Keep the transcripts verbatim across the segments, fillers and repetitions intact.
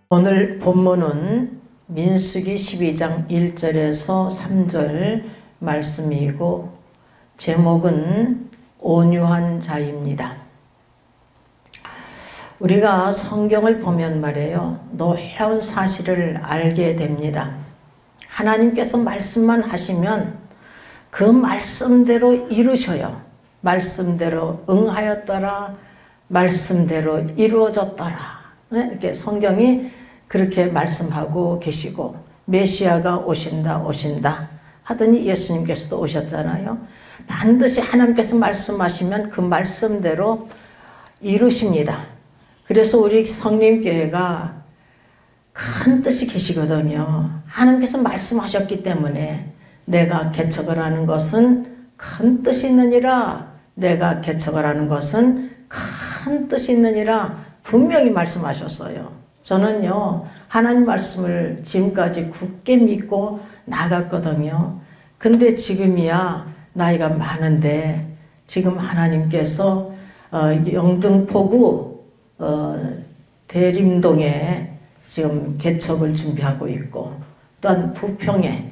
오늘 본문은 민수기 십이 장 일 절에서 삼 절 말씀이고 제목은 온유한 자입니다. 우리가 성경을 보면 말이에요, 놀라운 사실을 알게 됩니다. 하나님께서 말씀만 하시면 그 말씀대로 이루셔요. 말씀대로 응하였더라, 말씀대로 이루어졌더라. 이렇게 성경이 그렇게 말씀하고 계시고, 메시아가 오신다 오신다 하더니 예수님께서도 오셨잖아요. 반드시 하나님께서 말씀하시면 그 말씀대로 이루십니다. 그래서 우리 성림교회가 큰 뜻이 계시거든요. 하나님께서 말씀하셨기 때문에 내가 개척을 하는 것은 큰 뜻이 있느니라, 내가 개척을 하는 것은 큰 뜻이 있느니라 분명히 말씀하셨어요. 저는요, 하나님 말씀을 지금까지 굳게 믿고 나갔거든요. 근데 지금이야 나이가 많은데 지금 하나님께서 어, 영등포구 어, 대림동에 지금 개척을 준비하고 있고, 또한 부평에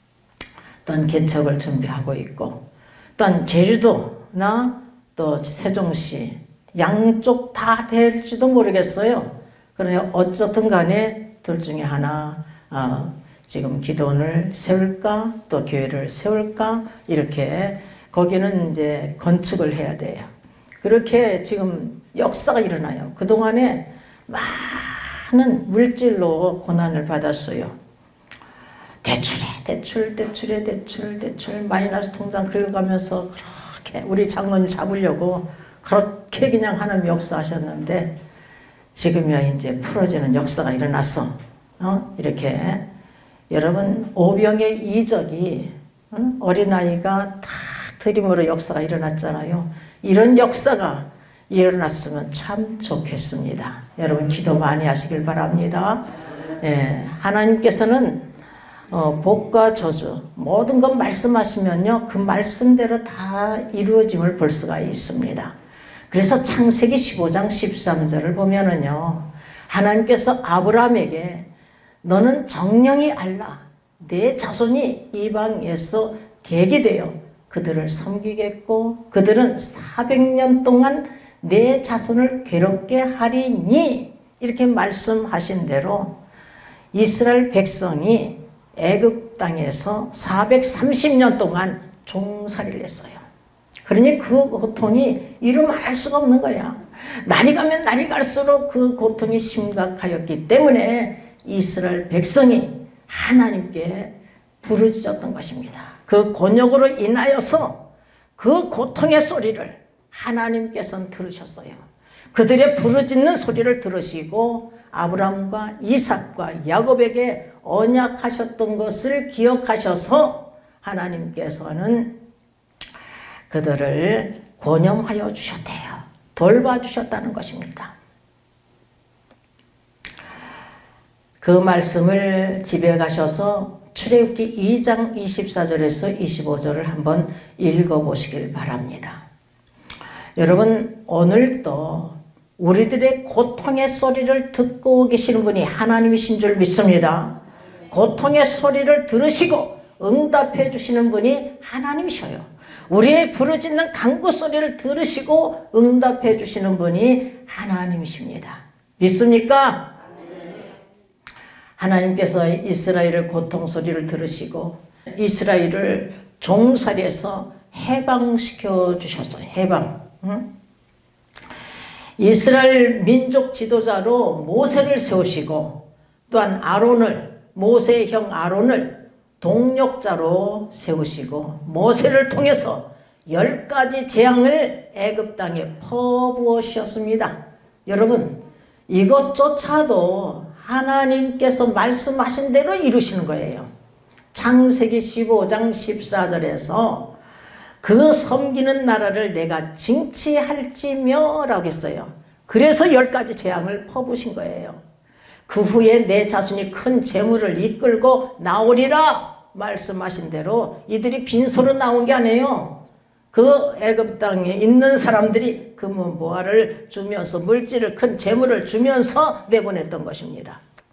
또한 개척을 준비하고 있고, 또한 제주도나 또 세종시 양쪽 다 될지도 모르겠어요. 그러나 어쨌든 간에 둘 중에 하나 어, 지금 기도원을 세울까 또 교회를 세울까, 이렇게 거기는 이제 건축을 해야 돼요. 그렇게 지금 역사가 일어나요. 그동안에 많은 물질로 고난을 받았어요. 대출에 대출 대출에 대출 대출 마이너스 통장 긁어가면서 그렇게 우리 장로님 잡으려고 그렇게 그냥 하나님 역사하셨는데, 지금이야 이제 풀어지는 역사가 일어났어. 어? 이렇게 여러분 오병의 이적이 어? 어린아이가 다 드림으로 역사가 일어났잖아요. 이런 역사가 일어났으면 참 좋겠습니다. 여러분 기도 많이 하시길 바랍니다. 예, 하나님께서는 어, 복과 저주 모든 것 말씀하시면요, 그 말씀대로 다 이루어짐을 볼 수가 있습니다. 그래서 창세기 십오 장 십삼 절을 보면은요, 하나님께서 아브라함에게 너는 정령이 알라, 내 자손이 이방에서 계게 되어 그들을 섬기겠고 그들은 사백 년 동안 내 자손을 괴롭게 하리니, 이렇게 말씀하신 대로 이스라엘 백성이 애굽 땅에서 사백삼십 년 동안 종살이를 했어요. 그러니 그 고통이 이루 말할 수가 없는 거야. 날이 가면 날이 갈수록 그 고통이 심각하였기 때문에 이스라엘 백성이 하나님께 부르짖었던 것입니다. 그 곤욕으로 인하여서 그 고통의 소리를 하나님께서는 들으셨어요. 그들의 부르짖는 소리를 들으시고 아브라함과 이삭과 야곱에게 언약하셨던 것을 기억하셔서 하나님께서는 그들을 권념하여 주셨대요. 돌봐주셨다는 것입니다. 그 말씀을 집에 가셔서 출애굽기 이 장 이십사 절에서 이십오 절을 한번 읽어보시길 바랍니다. 여러분, 오늘도 우리들의 고통의 소리를 듣고 계시는 분이 하나님이신 줄 믿습니다. 고통의 소리를 들으시고 응답해 주시는 분이 하나님이셔요. 우리의 부르짖는 간구 소리를 들으시고 응답해 주시는 분이 하나님이십니다. 믿습니까? 하나님께서 이스라엘의 고통 소리를 들으시고 이스라엘을 종살이에서 해방시켜 주셨어요. 해방. 응? 이스라엘 민족 지도자로 모세를 세우시고, 또한 아론을, 모세의 형 아론을 동력자로 세우시고, 모세를 통해서 열 가지 재앙을 애굽 땅에 퍼부으셨습니다. 여러분, 이것조차도 하나님께서 말씀하신 대로 이루시는 거예요. 창세기 십오 장 십사 절에서 그 섬기는 나라를 내가 징치할지며 라고 했어요. 그래서 열 가지 재앙을 퍼부으신 거예요. 그 후에 내 자손이 큰 재물을 이끌고 나오리라 말씀하신 대로 이들이 빈소로 나온 게 아니에요. 그 애굽 땅에 있는 사람들이 금은 보화를 주면서 물질을 큰 재물을 주면서 내보냈던 것입니다.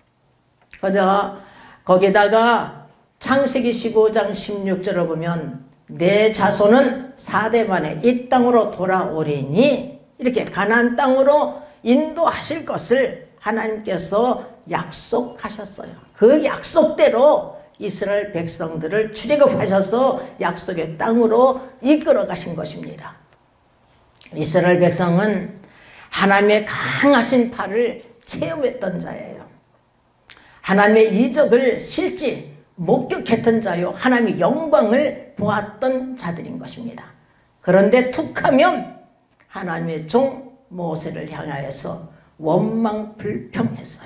거기다가, 거기다가 창세기 십오 장 십육 절을 보면 내 자손은 사 대 만에 이 땅으로 돌아오리니 이렇게 가나안 땅으로 인도하실 것을 하나님께서 약속하셨어요. 그 약속대로 이스라엘 백성들을 출애굽하셔서 약속의 땅으로 이끌어 가신 것입니다. 이스라엘 백성은 하나님의 강하신 팔을 체험했던 자예요. 하나님의 이적을 실제 목격했던 자요, 하나님의 영광을 보았던 자들인 것입니다. 그런데 툭하면 하나님의 종 모세를 향하여서 원망 불평했어요.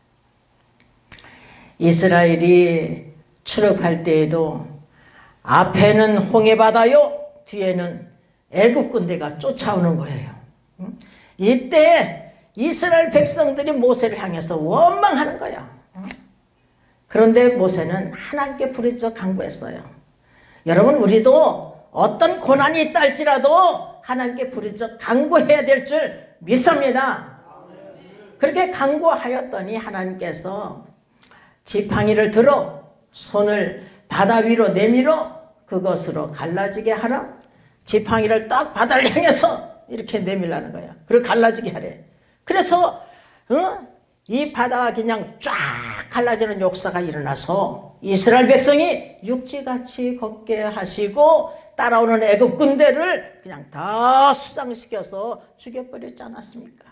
이스라엘이 출애굽할 때에도 앞에는 홍해바다요, 뒤에는 애국 군대가 쫓아오는 거예요. 이때 이스라엘 백성들이 모세를 향해서 원망하는 거야. 그런데 모세는 하나님께 부르짖어 간구했어요. 여러분, 우리도 어떤 고난이 있다 할지라도 하나님께 부르짖어 간구해야 될 줄 믿습니다. 그렇게 간구하였더니 하나님께서 지팡이를 들어 손을 바다 위로 내밀어 그것으로 갈라지게 하라. 지팡이를 딱 바다를 향해서 이렇게 내밀라는 거야. 그리고 갈라지게 하래. 그래서 어? 이 바다가 그냥 쫙 갈라지는 역사가 일어나서 이스라엘 백성이 육지같이 걷게 하시고 따라오는 애굽 군대를 그냥 다 수장시켜서 죽여버렸지 않았습니까?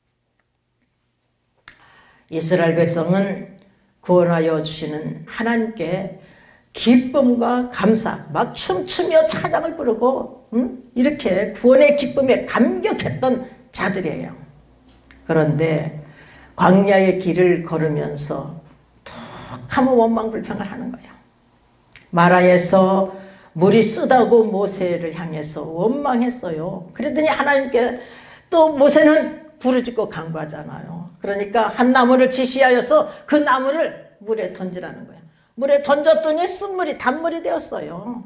이스라엘 백성은 구원하여 주시는 하나님께 기쁨과 감사, 막 춤추며 찬양을 부르고 음? 이렇게 구원의 기쁨에 감격했던 자들이에요. 그런데 광야의 길을 걸으면서 툭하면 원망불평을 하는 거예요. 마라에서 물이 쓰다고 모세를 향해서 원망했어요. 그랬더니 하나님께 또 모세는 부르짖고 간구하잖아요. 그러니까 한 나무를 지시하여서 그 나무를 물에 던지라는 거예요. 물에 던졌더니 쓴물이 단물이 되었어요.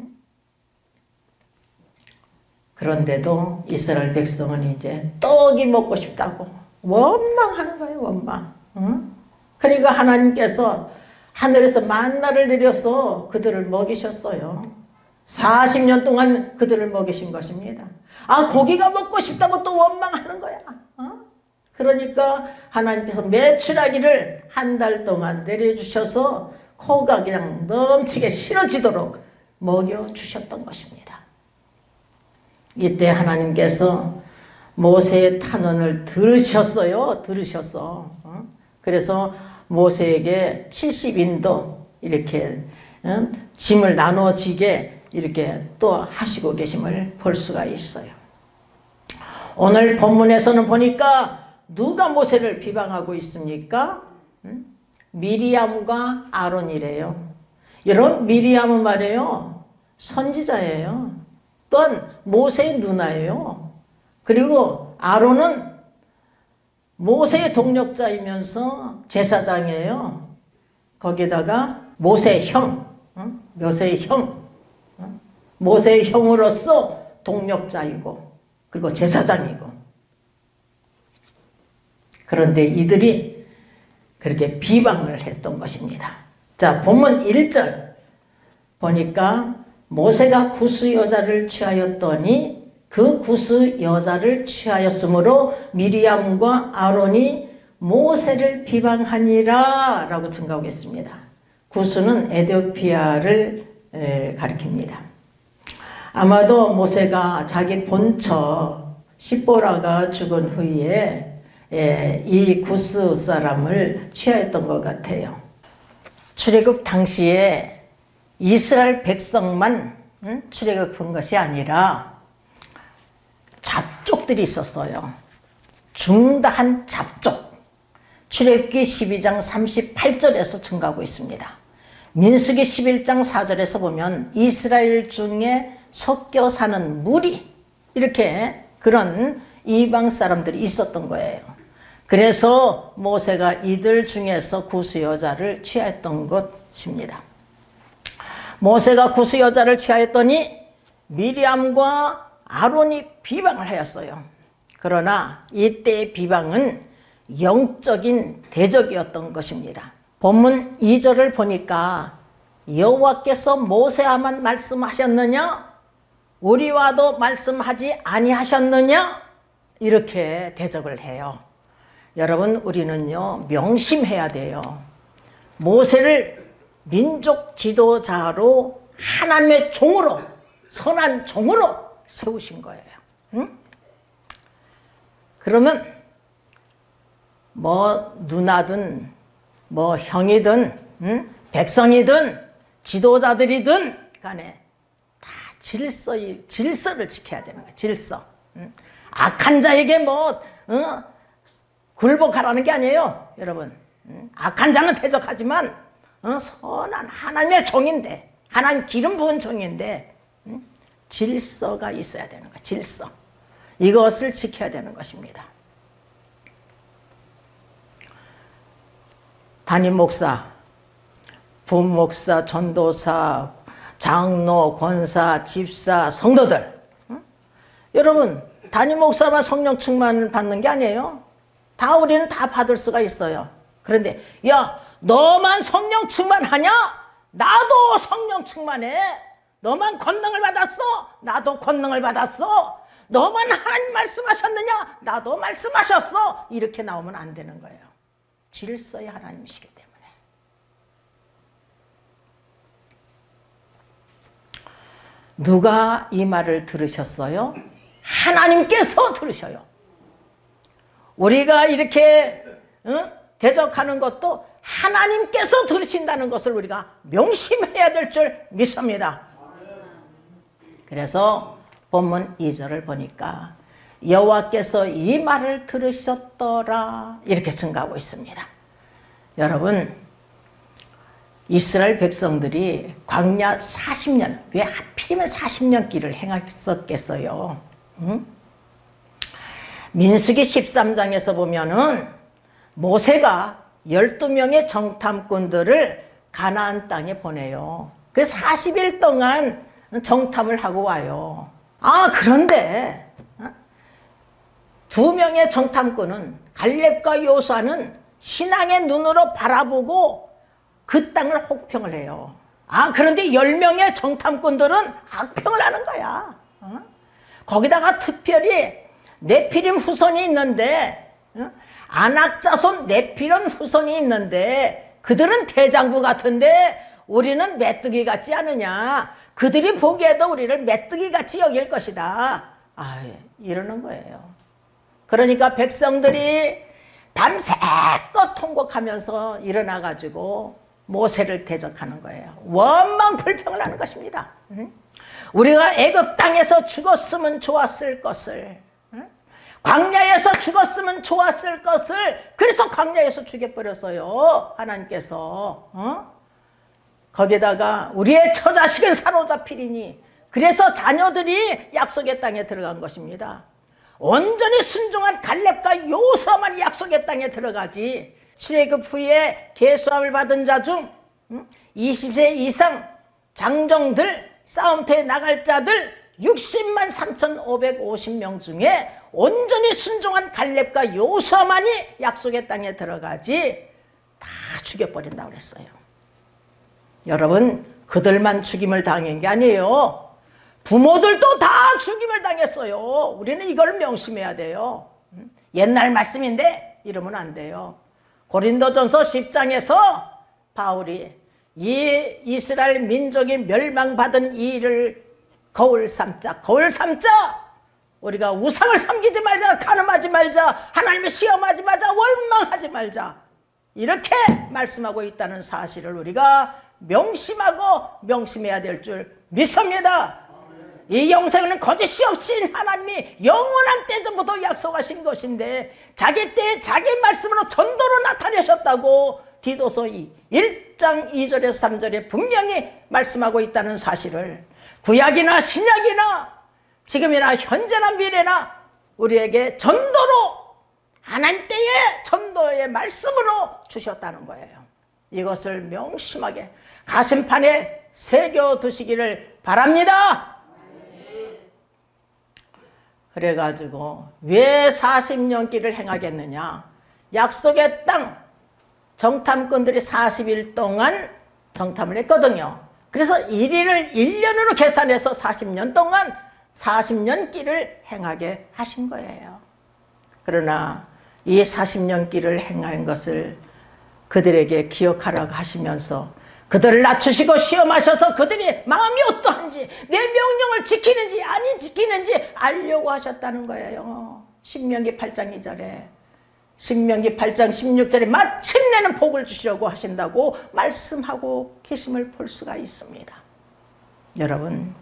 그런데도 이스라엘 백성은 이제 떡이 먹고 싶다고 원망하는 거예요. 원망. 응? 그러니까 하나님께서 하늘에서 만나를 내려서 그들을 먹이셨어요. 사십 년 동안 그들을 먹이신 것입니다. 아, 고기가 먹고 싶다고 또 원망하는 거야. 어? 그러니까 하나님께서 메추라기를 한 달 동안 내려주셔서 코가 그냥 넘치게 싫어지도록 먹여주셨던 것입니다. 이때 하나님께서 모세의 탄원을 들으셨어요. 들으셨어. 어? 그래서 모세에게 칠십 인도 이렇게 어? 짐을 나눠지게 이렇게 또 하시고 계심을 볼 수가 있어요. 오늘 본문에서는 보니까 누가 모세를 비방하고 있습니까? 음? 미리암과 아론이래요. 여러분, 미리암은 말이에요, 선지자예요. 또한 모세의 누나예요. 그리고 아론은 모세의 동력자이면서 제사장이에요. 거기다가 모세의 형, 응? 모세의 형, 응? 모세의 형으로서 동력자이고 그리고 제사장이고. 그런데 이들이 그렇게 비방을 했던 것입니다. 자, 본문 일 절 보니까 모세가 구스 여자를 취하였더니 그 구스 여자를 취하였으므로 미리암과 아론이 모세를 비방하니라 라고 증가하고 있습니다. 구스는 에티오피아를 가리킵니다. 아마도 모세가 자기 본처 시보라가 죽은 후에 이 구스 사람을 취하였던 것 같아요. 출애굽 당시에 이스라엘 백성만 출애굽한 것이 아니라 잡족들이 있었어요. 중다한 잡족. 출애굽기 십이 장 삼십팔 절에서 증가하고 있습니다. 민수기 십일 장 사 절에서 보면 이스라엘 중에 섞여 사는 무리, 이렇게 그런 이방 사람들이 있었던 거예요. 그래서 모세가 이들 중에서 구스 여자를 취하였던 것입니다. 모세가 구스 여자를 취하였더니 미리암과 아론이 비방을 하였어요. 그러나 이때의 비방은 영적인 대적이었던 것입니다. 본문 이 절을 보니까 여호와께서 모세와만 말씀하셨느냐? 우리와도 말씀하지 아니하셨느냐? 이렇게 대적을 해요. 여러분, 우리는요 명심해야 돼요. 모세를 민족 지도자로 하나님의 종으로, 선한 종으로 세우신 거예요. 응? 그러면 뭐 누나든 뭐 형이든 응? 백성이든 지도자들이든 간에 다 질서, 질서를 지켜야 되는 거예요. 질서. 응? 악한 자에게 뭐 어? 굴복하라는 게 아니에요. 여러분, 응? 악한 자는 대적하지만 어? 선한 하나님의 종인데, 하나님 기름 부은 종인데 응? 질서가 있어야 되는 거예요. 질서. 이것을 지켜야 되는 것입니다. 담임 목사, 부목사, 전도사, 장로, 권사, 집사, 성도들, 응? 여러분 담임 목사만 성령 충만 받는 게 아니에요. 다 우리는 다 받을 수가 있어요. 그런데 야, 너만 성령 충만하냐? 나도 성령 충만해. 너만 권능을 받았어? 나도 권능을 받았어. 너만 하나님 말씀하셨느냐? 나도 말씀하셨어. 이렇게 나오면 안 되는 거예요. 질서의 하나님이시기 때문에. 누가 이 말을 들으셨어요? 하나님께서 들으셔요. 우리가 이렇게 어? 대적하는 것도 하나님께서 들으신다는 것을 우리가 명심해야 될 줄 믿습니다. 그래서 본문 이 절을 보니까 여호와께서 이 말을 들으셨더라 이렇게 증가하고 있습니다. 여러분, 이스라엘 백성들이 광야 사십 년, 왜 하필이면 사십 년 길을 행했었겠어요? 응? 민수기 십삼 장에서 보면은 모세가 열두 명의 정탐꾼들을 가나안 땅에 보내요. 그 사십 일 동안 정탐을 하고 와요. 아, 그런데 두 명의 정탐꾼은 갈렙과 요수아는 신앙의 눈으로 바라보고 그 땅을 혹평을 해요. 아, 그런데 열 명의 정탐꾼들은 악평을 하는 거야. 어? 거기다가 특별히 네피림 후손이 있는데, 어? 아낙자손 네피림 후손이 있는데 그들은 대장부 같은데 우리는 메뚜기 같지 않느냐. 그들이 보기에도 우리를 메뚜기 같이 여길 것이다. 아, 이러는 거예요. 그러니까 백성들이 밤새껏 통곡하면서 일어나가지고 모세를 대적하는 거예요. 원망 불평을 하는 것입니다. 우리가 애굽 땅에서 죽었으면 좋았을 것을, 광야에서 죽었으면 좋았을 것을, 그래서 광야에서 죽여버렸어요. 하나님께서. 어? 거기다가 우리의 처자식은 사로잡히리니, 그래서 자녀들이 약속의 땅에 들어간 것입니다. 온전히 순종한 갈렙과 요수아만 약속의 땅에 들어가지, 출애굽 후에 계수함을 받은 자 중 이십 세 이상 장정들, 싸움터에 나갈 자들 육십만 삼천오백오십 명 중에 온전히 순종한 갈렙과 요수아만이 약속의 땅에 들어가지, 다 죽여버린다고 그랬어요. 여러분, 그들만 죽임을 당한 게 아니에요. 부모들도 다 죽임을 당했어요. 우리는 이걸 명심해야 돼요. 옛날 말씀인데 이러면 안 돼요. 고린도전서 십 장에서 바울이 이 이스라엘 민족이 멸망받은 이 일을 거울 삼자, 거울 삼자. 우리가 우상을 섬기지 말자, 간음하지 말자, 하나님을 시험하지 말자, 원망하지 말자, 이렇게 말씀하고 있다는 사실을 우리가 명심하고 명심해야 될 줄 믿습니다. 이 영생은 거짓이 없인 하나님이 영원한 때전부터 약속하신 것인데 자기 때에 자기 말씀으로 전도로 나타내셨다고 디도서 일 장 이 절에서 삼 절에 분명히 말씀하고 있다는 사실을 구약이나 신약이나 지금이나 현재나 미래나 우리에게 전도로, 하나님 때에 전도의 말씀으로 주셨다는 거예요. 이것을 명심하게 가슴판에 새겨두시기를 바랍니다. 그래가지고 왜 사십 년 길을 행하겠느냐. 약속의 땅, 정탐꾼들이 사십 일 동안 정탐을 했거든요. 그래서 일 일을 일 년으로 계산해서 사십 년 동안 사십 년 길을 행하게 하신 거예요. 그러나 이 사십 년 길을 행한 것을 그들에게 기억하라고 하시면서 그들을 낮추시고 시험하셔서 그들이 마음이 어떠한지 내 명령을 지키는지 아니 지키는지 알려고 하셨다는 거예요. 신명기 팔 장 이 절에 신명기 팔 장 십육 절에 마침내는 복을 주시려고 하신다고 말씀하고 계심을 볼 수가 있습니다. 여러분,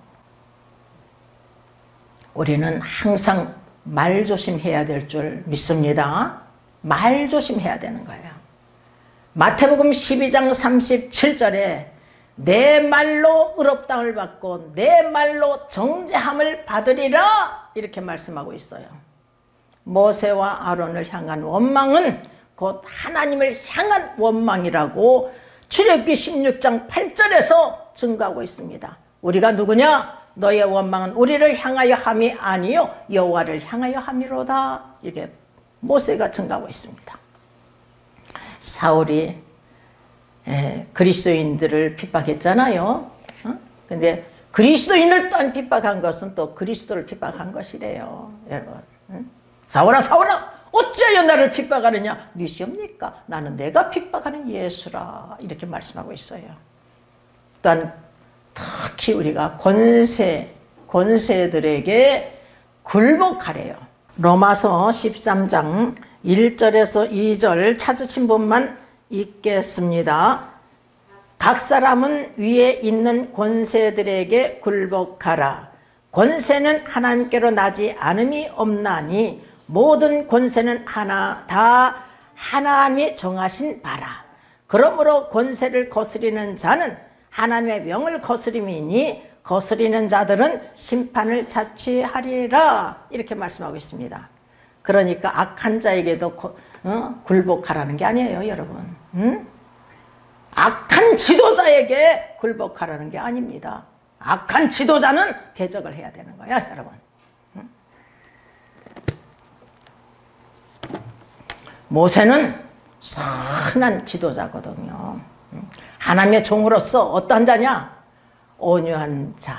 우리는 항상 말조심해야 될 줄 믿습니다. 말조심해야 되는 거예요. 마태복음 십이 장 삼십칠 절에 내 말로 의롭다함을 받고 내 말로 정죄함을 받으리라 이렇게 말씀하고 있어요. 모세와 아론을 향한 원망은 곧 하나님을 향한 원망이라고 출애굽기 십육 장 팔 절에서 증거하고 있습니다. 우리가 누구냐? 너의 원망은 우리를 향하여 함이 아니요 여호와를 향하여 함이로다. 이게 모세가 증거하고 있습니다. 사울이 에, 그리스도인들을 핍박했잖아요. 어? 근데 그리스도인을 또한 핍박한 것은 또 그리스도를 핍박한 것이래요. 여러분, 응? 사울아 사울아 어찌하여 나를 핍박하느냐? 네 시옵니까? 나는 내가 핍박하는 예수라 이렇게 말씀하고 있어요. 또한 특히 우리가 권세, 권세들에게 굴복하래요. 로마서 십삼 장 일 절에서 이 절 찾으신 분만 읽겠습니다. 각 사람은 위에 있는 권세들에게 굴복하라. 권세는 하나님께로 나지 않음이 없나니 모든 권세는 하나 다 하나님이 정하신 바라. 그러므로 권세를 거스리는 자는 하나님의 명을 거스림이니 거스리는 자들은 심판을 자취하리라 이렇게 말씀하고 있습니다. 그러니까 악한 자에게도 고, 어? 굴복하라는 게 아니에요, 여러분. 응? 악한 지도자에게 굴복하라는 게 아닙니다. 악한 지도자는 대적을 해야 되는 거야, 여러분. 응? 모세는 선한 지도자거든요. 하나님의 종으로서 어떠한 자냐? 온유한 자,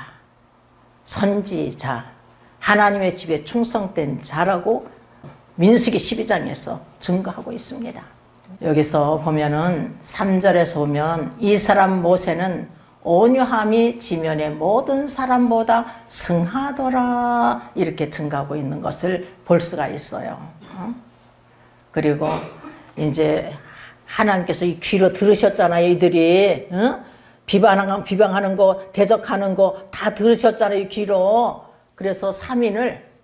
선지자, 하나님의 집에 충성된 자라고 민수기 십이 장에서 증거하고 있습니다. 여기서 보면은 삼 절에서 보면 이 사람 모세는 온유함이 지면의 모든 사람보다 승하더라 이렇게 증거하고 있는 것을 볼 수가 있어요. 그리고 이제 하나님께서 이 귀로 들으셨잖아요. 이들이 어? 비방하는, 비방하는 거 대적하는 거 다 들으셨잖아요. 이 귀로. 그래서 삼 인을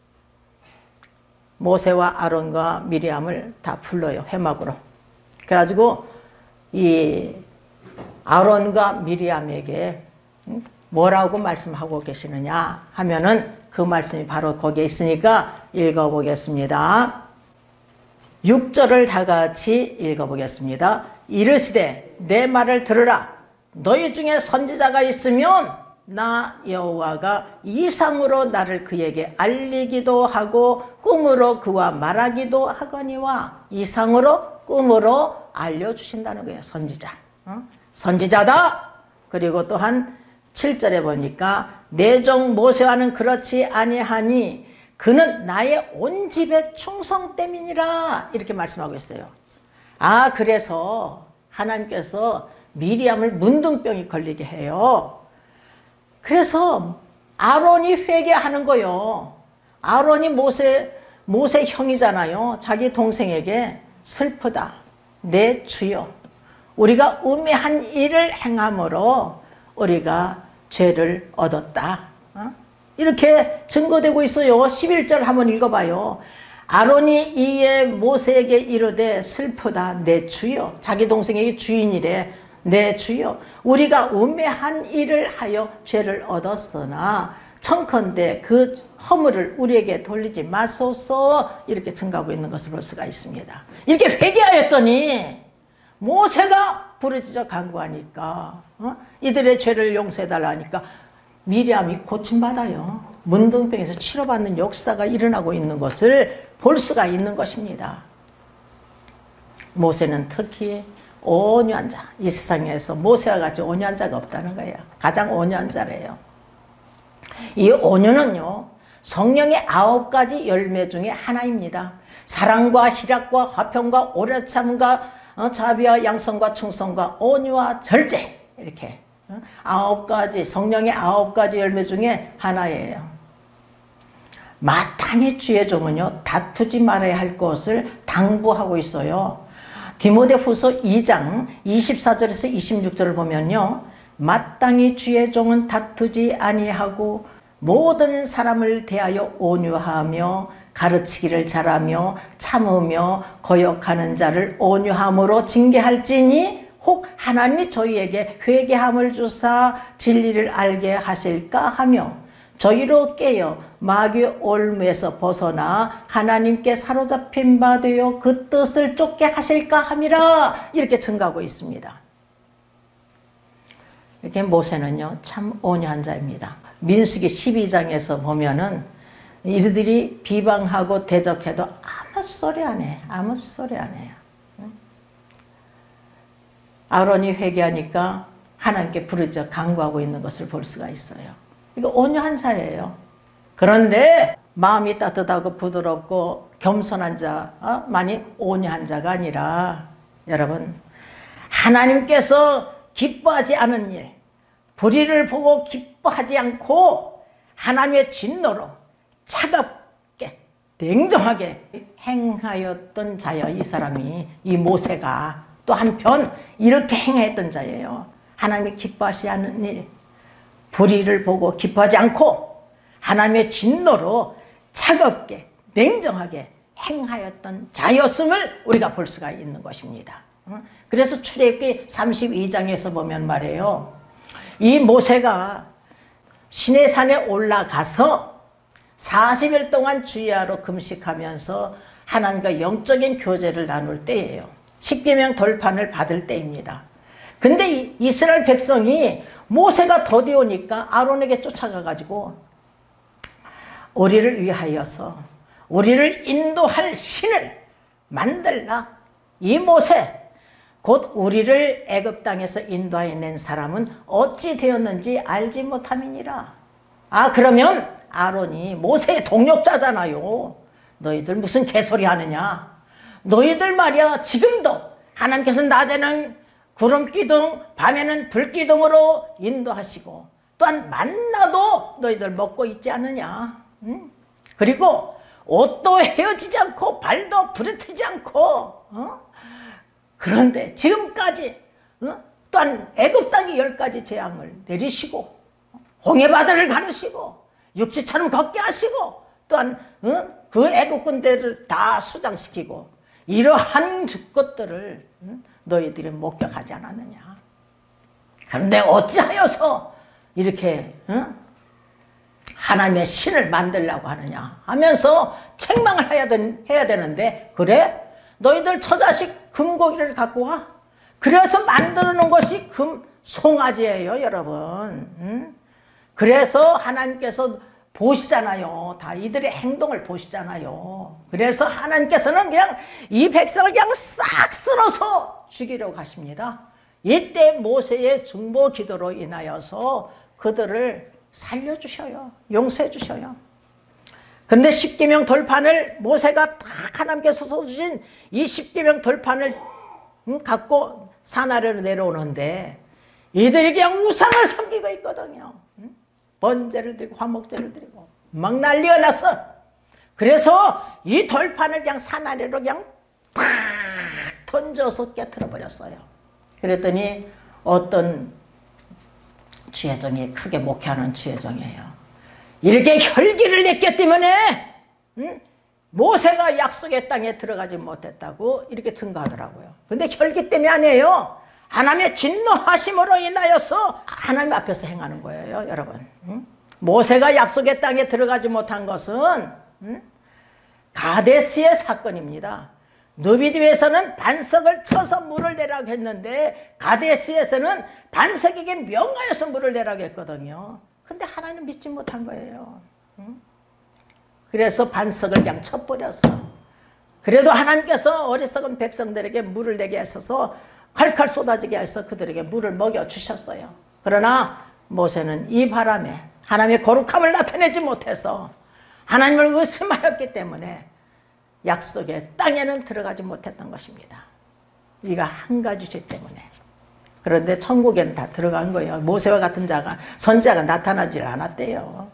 모세와 아론과 미리암을 다 불러요. 회막으로. 그래가지고 이 아론과 미리암에게 뭐라고 말씀하고 계시느냐 하면은 그 말씀이 바로 거기에 있으니까 읽어보겠습니다. 육 절을 다 같이 읽어보겠습니다. 이르시되 내 말을 들으라. 너희 중에 선지자가 있으면 나 여호와가 이상으로 나를 그에게 알리기도 하고 꿈으로 그와 말하기도 하거니와 이상으로 꿈으로 알려주신다는 거예요. 선지자. 어? 선지자다. 그리고 또한 칠 절에 보니까 내 종 모세와는 그렇지 아니하니 그는 나의 온 집의 충성됨이니라 이렇게 말씀하고 있어요. 아, 그래서 하나님께서 미리암을 문둥병이 걸리게 해요. 그래서 아론이 회개하는 거요. 아론이 모세, 모세 형이잖아요. 자기 동생에게 슬프다. 내 주여. 우리가 우매한 일을 행함으로 우리가 죄를 얻었다. 어? 이렇게 증거되고 있어요. 십일 절 한번 읽어봐요. 아론이 이에 모세에게 이르되 슬프다. 내 주여. 자기 동생에게 주인이래. 내 주여, 우리가 우매한 일을 하여 죄를 얻었으나 청컨대 그 허물을 우리에게 돌리지 마소서 이렇게 증가하고 있는 것을 볼 수가 있습니다. 이렇게 회개하였더니 모세가 부르짖어 간구하니까 어? 이들의 죄를 용서해달라 하니까 미리암이 고침받아요. 문둥병에서 치료받는 역사가 일어나고 있는 것을 볼 수가 있는 것입니다. 모세는 특히 온유한 자. 이 세상에서 모세와 같이 온유한 자가 없다는 거예요. 가장 온유한 자래요. 이 온유는요, 성령의 아홉 가지 열매 중에 하나입니다. 사랑과 희락과 화평과 오래 참과 어, 자비와 양성과 충성과 온유와 절제, 이렇게 어? 아홉 가지, 성령의 아홉 가지 열매 중에 하나예요. 마땅히 주의 종은요, 다투지 말아야 할 것을 당부하고 있어요. 디모데후서 이 장 이십사 절에서 이십육 절을 보면요, 마땅히 주의 종은 다투지 아니하고 모든 사람을 대하여 온유하며 가르치기를 잘하며 참으며 거역하는 자를 온유함으로 징계할지니 혹 하나님이 저희에게 회개함을 주사 진리를 알게 하실까 하며 저희로 깨어 마귀의 올무에서 벗어나 하나님께 사로잡힌 바 되어 그 뜻을 쫓게 하실까 함이라, 이렇게 증가하고 있습니다. 이렇게 모세는요, 참 온유한 자입니다. 민수기 십이 장에서 보면은 이들이 비방하고 대적해도 아무 소리 안 해. 아무 소리 안 해요. 아론이 회개하니까 하나님께 부르짖어 간구하고 있는 것을 볼 수가 있어요. 이거 온유한 자예요. 그런데 마음이 따뜻하고 부드럽고 겸손한 자만이 온유한 자가 아니라, 여러분, 하나님께서 기뻐하지 않은 일, 불의를 보고 기뻐하지 않고 하나님의 진노로 차갑게 냉정하게 행하였던 자여, 이 사람이, 이 모세가 또 한편 이렇게 행했던 자예요. 하나님이 기뻐하지 않은 일, 불의를 보고 기뻐하지 않고 하나님의 진노로 차갑게 냉정하게 행하였던 자였음을 우리가 볼 수가 있는 것입니다. 그래서 출애굽기 삼십이 장에서 보면 말이에요, 이 모세가 시내산에 올라가서 사십 일 동안 주야로 금식하면서 하나님과 영적인 교제를 나눌 때예요. 십계명 돌판을 받을 때입니다. 근데 이스라엘 백성이 모세가 더디 오니까 아론에게 쫓아가 가지고 우리를 위하여서 우리를 인도할 신을 만들라. 이 모세 곧 우리를 애굽 땅에서 인도하여 낸 사람은 어찌 되었는지 알지 못함이니라. 아, 그러면 아론이 모세의 동력자잖아요. 너희들 무슨 개소리 하느냐. 너희들 말이야, 지금도 하나님께서 낮에는 구름기둥, 밤에는 불기둥으로 인도하시고 또한 만나도 너희들 먹고 있지 않느냐. 응? 그리고 옷도 헤어지지 않고 발도 부르트지 않고, 어? 그런데 지금까지 어? 또한 애굽 땅에 열 가지 재앙을 내리시고 홍해바다를 가르시고 육지처럼 걷게 하시고 또한 어? 그 애굽 군대를 다 수장시키고 이러한 것들을 어? 너희들이 목격하지 않았느냐. 그런데 어찌하여서 이렇게 어? 하나님의 신을 만들려고 하느냐 하면서 책망을 해야, 된, 해야 되는데, 그래? 너희들 처자식 금고기를 갖고 와. 그래서 만들어 놓은 것이 금 송아지예요, 여러분. 응? 그래서 하나님께서 보시잖아요. 다 이들의 행동을 보시잖아요. 그래서 하나님께서는 그냥 이 백성을 그냥 싹 쓸어서 죽이려고 하십니다. 이때 모세의 중보 기도로 인하여서 그들을 살려주셔요. 용서해 주셔요. 그런데 십계명 돌판을 모세가 딱 하나님께서 써주신 이 십계명 돌판을 갖고 산 아래로 내려오는데 이들이 그냥 우상을 섬기고 있거든요. 번제를 드리고 화목제를 드리고 막 난리가 났어. 그래서 이 돌판을 그냥 산 아래로 그냥 탁 던져서 깨트려 버렸어요. 그랬더니 어떤 주혜정이 크게 목회하는 주혜정이에요. 이렇게 혈기를 냈기 때문에 응? 모세가 약속의 땅에 들어가지 못했다고 이렇게 증거하더라고요. 근데 혈기 때문에 아니에요. 하나님의 진노하심으로 인하여서 하나님 앞에서 행하는 거예요, 여러분. 응? 모세가 약속의 땅에 들어가지 못한 것은 응? 가데스의 사건입니다. 누비디에서는 반석을 쳐서 물을 내라고 했는데 가데스에서는 반석에게 명하여서 물을 내라고 했거든요. 근데 하나님 믿지 못한 거예요. 응? 그래서 반석을 그냥 쳐버렸어. 그래도 하나님께서 어리석은 백성들에게 물을 내게 하셔서 칼칼 쏟아지게 해서 그들에게 물을 먹여주셨어요. 그러나 모세는 이 바람에 하나님의 거룩함을 나타내지 못해서 하나님을 의심하였기 때문에 약속의 땅에는 들어가지 못했던 것입니다. 이가 한 가지지 때문에. 그런데 천국에는 다 들어간 거예요. 모세와 같은 자가, 선지자가 나타나질 않았대요.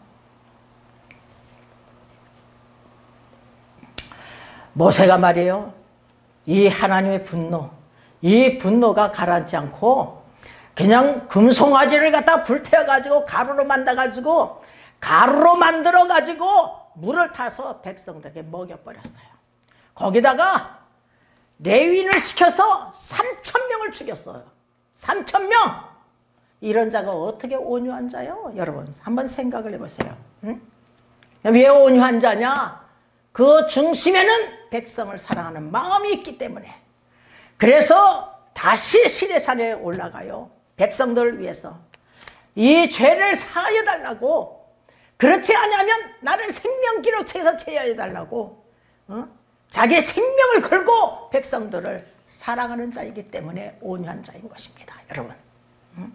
모세가 말이에요, 이 하나님의 분노, 이 분노가 가라앉지 않고 그냥 금송아지를 갖다 불태워가지고 가루로 만들어가지고 가루로 만들어가지고 물을 타서 백성들에게 먹여버렸어요. 거기다가 레위인을 시켜서 삼천 명을 죽였어요. 삼천 명! 이런 자가 어떻게 온유한 자요? 여러분 한번 생각을 해보세요. 응? 왜 온유한 자냐? 그 중심에는 백성을 사랑하는 마음이 있기 때문에. 그래서 다시 시내산에 올라가요. 백성들을 위해서 이 죄를 사하여 달라고. 그렇지 않으면 나를 생명기록책에서 제하여 달라고. 어? 자기 생명을 걸고 백성들을 사랑하는 자이기 때문에 온유한 자인 것입니다. 여러분. 응?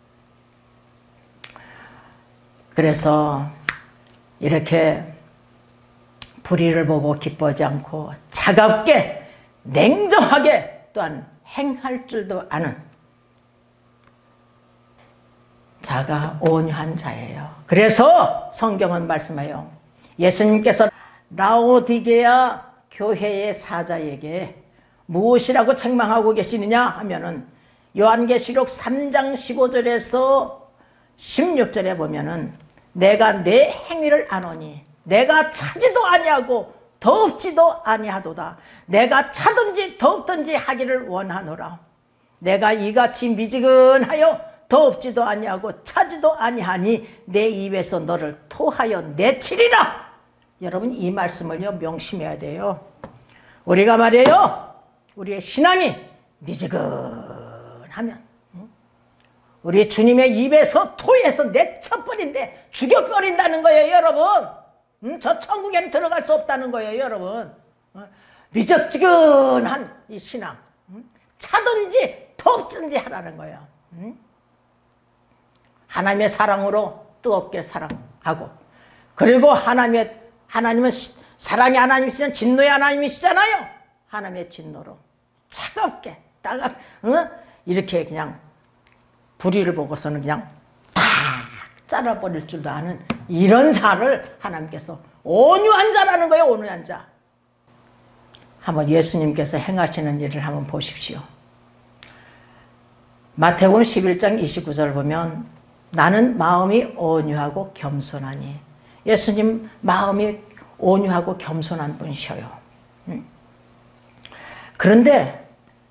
그래서 이렇게 불의를 보고 기뻐하지 않고 차갑게 냉정하게 또한 행할 줄도 아는 자가 온유한 자예요. 그래서 성경은 말씀해요. 예수님께서 라오디게아 교회의 사자에게 무엇이라고 책망하고 계시느냐 하면은 요한계시록 삼 장 십오 절에서 십육 절에 보면은 내가 내 행위를 아노니 내가 차지도 아니하고 덥지도 아니하도다. 내가 차든지 덥든지 하기를 원하노라. 내가 이같이 미지근하여 덥지도 아니하고 차지도 아니하니 내 입에서 너를 토하여 내치리라. 여러분 이 말씀을요 명심해야 돼요. 우리가 말이에요, 우리의 신앙이 미지근하면 우리 주님의 입에서 토해서 내쳐버린대, 죽여버린다는 거예요. 여러분 음, 저 천국에는 들어갈 수 없다는 거예요. 여러분 어? 미적지근한 이 신앙, 음? 차든지 덥든지 하라는 거예요. 음? 하나님의 사랑으로 뜨겁게 사랑하고, 그리고 하나님의 하나님은 사랑의 하나님이시잖아요. 진노의 하나님이시잖아요. 하나님의 진노로 차갑게 따가 어? 이렇게 그냥 불의를 보고서는 그냥 탁 잘라버릴 줄도 아는 이런 자를 하나님께서 온유한 자라는 거예요. 온유한 자. 한번 예수님께서 행하시는 일을 한번 보십시오. 마태복음 십일 장 이십구 절 보면 나는 마음이 온유하고 겸손하니. 예수님 마음이 온유하고 겸손한 분이셔요. 그런데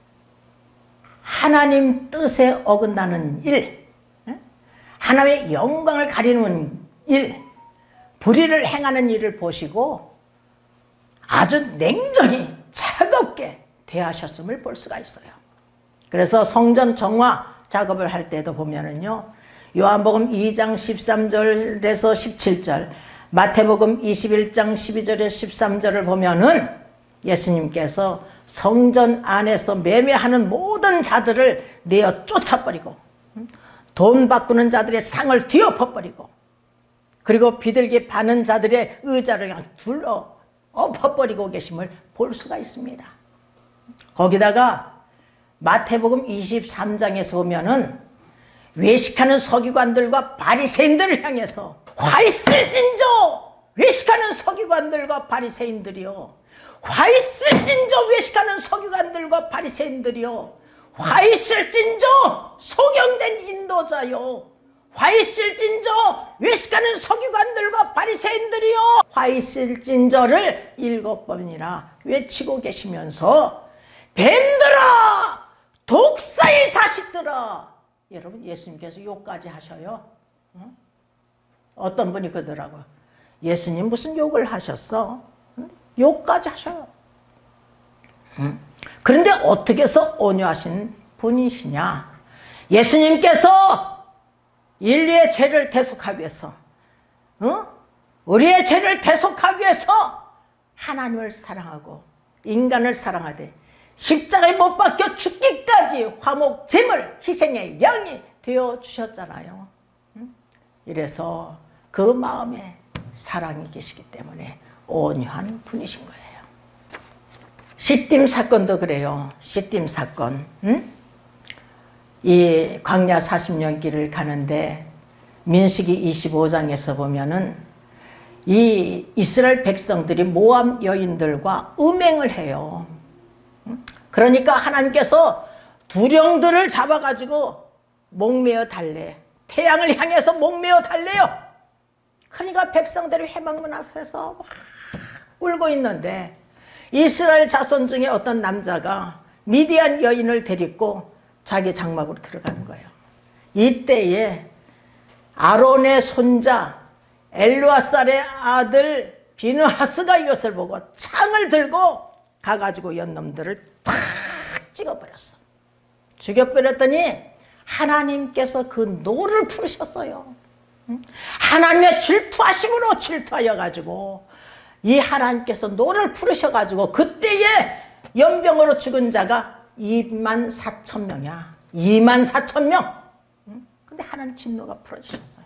하나님 뜻에 어긋나는 일, 하나님의 영광을 가리는 일, 불의를 행하는 일을 보시고 아주 냉정히 차갑게 대하셨음을 볼 수가 있어요. 그래서 성전 정화 작업을 할 때도 보면은요, 요한복음 이 장 십삼 절에서 십칠 절, 마태복음 이십일 장 십이 절에서 십삼 절을 보면은 예수님께서 성전 안에서 매매하는 모든 자들을 내어 쫓아버리고 돈 바꾸는 자들의 상을 뒤엎어버리고 그리고 비둘기 파는 자들의 의자를 그냥 둘러 엎어버리고 계심을 볼 수가 있습니다. 거기다가 마태복음 이십삼 장에서 보면은 외식하는 서기관들과 바리새인들을 향해서 화 있을진저 외식하는 서기관들과 바리새인들이요, 화 있을진저 외식하는 서기관들과 바리새인들이요, 화 있을진저 소경된 인도자요, 화 있을진저 외식하는 서기관들과 바리새인들이요, 화 있을진저를 일곱 번이나 외치고 계시면서 뱀들아 독사의 자식들아. 여러분 예수님께서 욕까지 하셔요. 응? 어떤 분이 그러더라고요. 예수님 무슨 욕을 하셨어? 응? 욕까지 하셔요. 응? 그런데 어떻게 해서 온유하신 분이시냐? 예수님께서 인류의 죄를 대속하기 위해서, 응? 우리의 죄를 대속하기 위해서 하나님을 사랑하고 인간을 사랑하되 십자가에 못 박혀 죽기까지 화목제물 희생의 양이 되어주셨잖아요. 이래서 그 마음에 사랑이 계시기 때문에 온유한 분이신 거예요. 시딤 사건도 그래요. 시딤 사건. 응? 이 광야 사십 년 길을 가는데 민수기 이십오 장에서 보면은 이 이스라엘 백성들이 모압 여인들과 음행을 해요. 그러니까 하나님께서 두령들을 잡아가지고 목매어 달래. 태양을 향해서 목매어 달래요. 그러니까 백성들이 회막문 앞에서 막 울고 있는데 이스라엘 자손 중에 어떤 남자가 미디안 여인을 데리고 자기 장막으로 들어가는 거예요. 이때에 아론의 손자 엘르아살의 아들 비느하스가 이것을 보고 창을 들고 가가지고 연놈들을 탁 찍어버렸어. 죽여버렸더니 하나님께서 그 노를 풀으셨어요. 하나님의 질투하심으로 질투하여 가지고 이 하나님께서 노를 풀으셔가지고 그때에 연병으로 죽은 자가 이만 사천 명이야. 이만 사천 명. 근데 하나님 진노가 풀어주셨어요.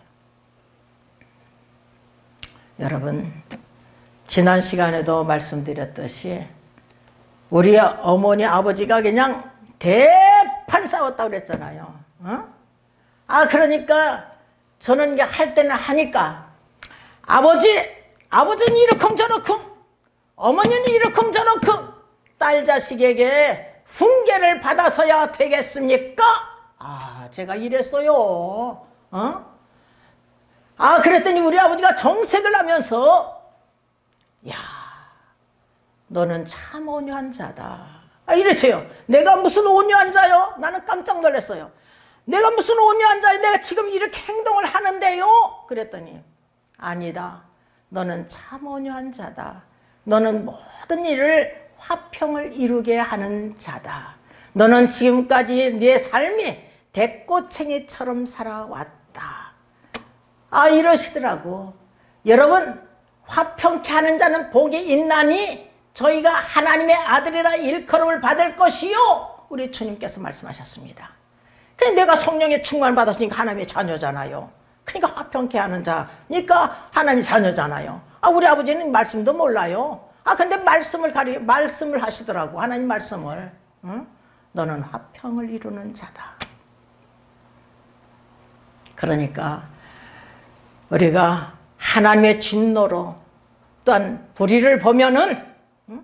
여러분, 지난 시간에도 말씀드렸듯이 우리 어머니 아버지가 그냥 대판 싸웠다고 그랬잖아요. 어? 아 그러니까 저는 이게 할 때는 하니까 아버지 아버지는 이러쿵 저러쿵 어머니는 이러쿵 저러쿵 딸 자식에게 훈계를 받아서야 되겠습니까? 아 제가 이랬어요. 어? 아 그랬더니 우리 아버지가 정색을 하면서 야 너는 참 온유한 자다. 아 이랬어요. 내가 무슨 온유한 자요? 나는 깜짝 놀랐어요. 내가 무슨 온유한 자요? 내가 지금 이렇게 행동을 하는데요? 그랬더니 아니다. 너는 참 온유한 자다. 너는 모든 일을 화평을 이루게 하는 자다. 너는 지금까지 네 삶이 대꽃챙이처럼 살아왔다. 아 이러시더라고. 여러분 화평케 하는 자는 복이 있나니 저희가 하나님의 아들이라 일컬음을 받을 것이요. 우리 주님께서 말씀하셨습니다. 그냥 내가 성령의 충만을 받았으니까 하나님의 자녀잖아요. 그러니까 화평케 하는 자니까 하나님의 자녀잖아요. 아 우리 아버지는 말씀도 몰라요. 아 근데 말씀을 가리 말씀을 하시더라고. 하나님 말씀을. 응? 너는 화평을 이루는 자다. 그러니까 우리가 하나님의 진노로 또한 불의를 보면은 응?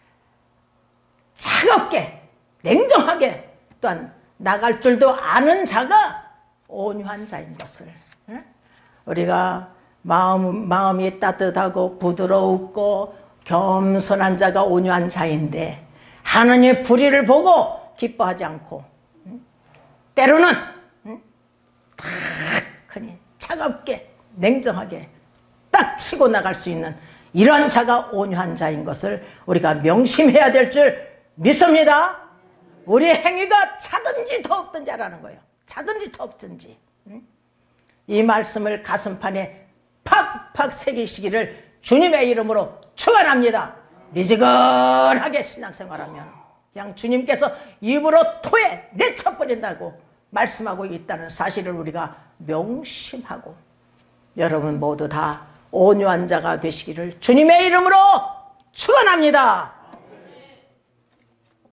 차갑게 냉정하게 또한 나갈 줄도 아는 자가 온유한 자인 것을 응? 우리가 마음, 마음이 따뜻하고 부드럽고 겸손한 자가 온유한 자인데 하나님의 불의를 보고 기뻐하지 않고 응? 때로는 응? 탁 하니 차갑게 냉정하게 딱 치고 나갈 수 있는 이러한 자가 온유한 자인 것을 우리가 명심해야 될 줄 믿습니다. 우리의 행위가 차든지 더없든지 하라는 거예요. 차든지 더없든지. 이 말씀을 가슴판에 팍팍 새기시기를 주님의 이름으로 축원합니다. 미지근하게 신앙생활하면 그냥 주님께서 입으로 토해 내쳐버린다고 말씀하고 있다는 사실을 우리가 명심하고 여러분 모두 다 온유한 자가 되시기를 주님의 이름으로 축원합니다.